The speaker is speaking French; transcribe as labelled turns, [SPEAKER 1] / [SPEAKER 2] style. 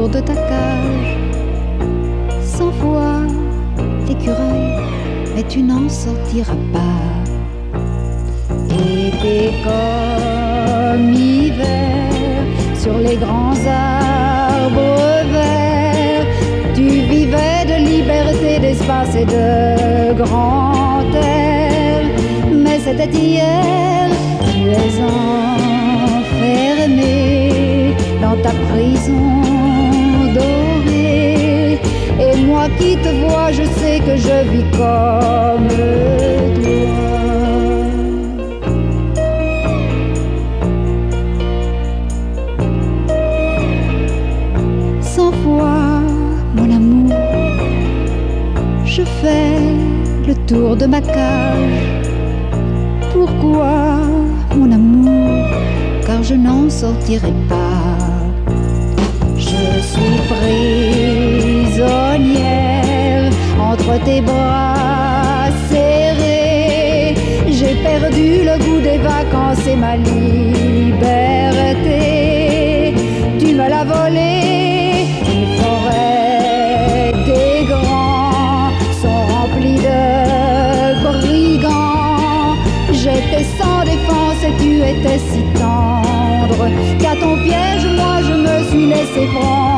[SPEAKER 1] autour de ta cage. 100 fois l'écureuil, mais tu n'en sortiras pas. Été comme hiver, sur les grands arbres verts, tu vivais de liberté, d'espace et de grand air. Mais c'était hier, tu es enfermé dans ta prison dorée. Et moi qui te vois, je sais que je vis comme toi. 100 fois, mon amour, je fais le tour de ma cage. Pourquoi, mon amour? Car je n'en sortirai pas. Je suis prisonnière entre tes bras serrés. J'ai perdu le goût des vacances et ma liberté. Tu me l'as volée. Les forêts des grands sont remplies de brigands. J'étais sans défense et tu étais si tendre qu'à ton piège moi je me suis laissé prendre.